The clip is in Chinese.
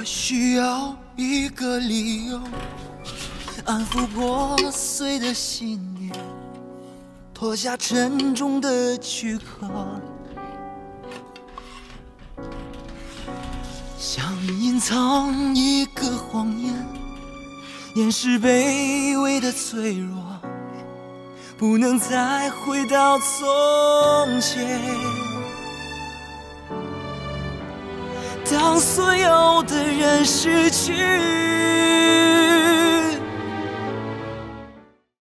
我需要一个理由，安抚破碎的信念，脱下沉重的躯壳，想隐藏一个谎言，掩饰卑微的脆弱，不能再回到从前。当所有的人失去